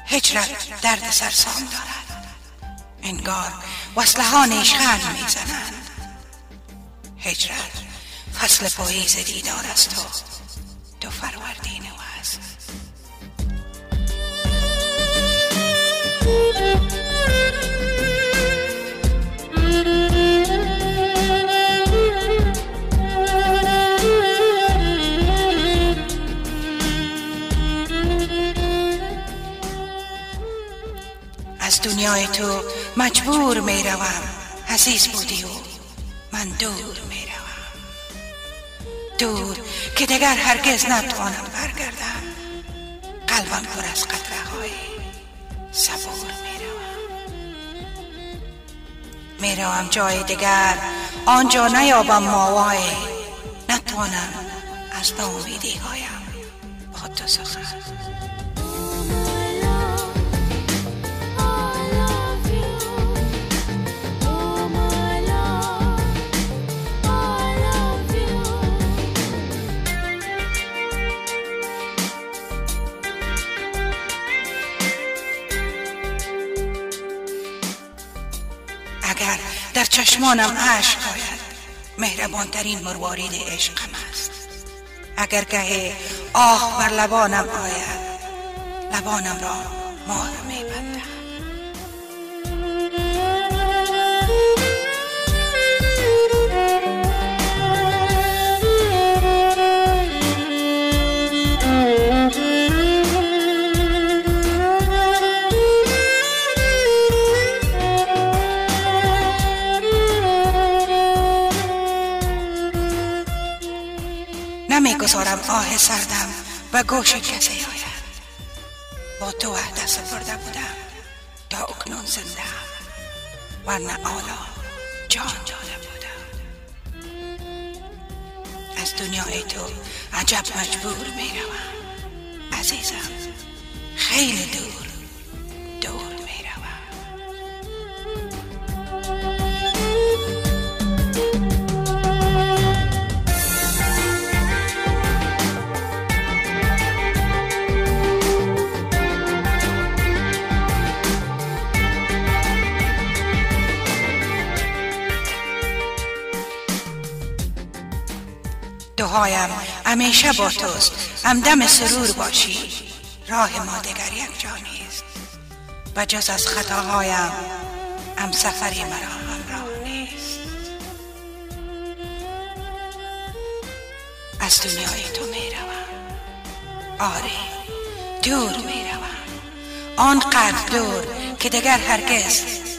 هجرت درد سرسام دارد، انگار وصله ها نیشخند میزنند. هجرت فصل پاییز دیدار از تو فروردین و است. از دنیای تو مجبور می روم، عزیز بودی و من دور می روم، دور که دیگر هرگز نتوانم برگردم. قلبم پر از قطره های صبور می روم جای دیگر، آنجا نیابم ماوای، نتوانم از ناامیدی هایم با تو سخن. اگر در چشمانم اشک آید، مهربانترین مروارید عشقم است. اگر گه آه بر لبانم آید، لبانم را مهر می‌بندم. نمیگذارم آه سردم و گوش کسی آید. با تو وحدت سپرده بودم، تا اکنون زنده ورنه آلا جان داده بودم. از دنیای تو عجب مجبور می روم، عزیزم خیلی دور می روم. دعایم همیشه با توست، همدم سرور باشی. راه ما دیگر یک جا نیست و جز از خطاهایم هم سفری مرا همراه نیست. از دنیای تو می روم، آره دور می روم، آنقدر دور که دیگر هرگز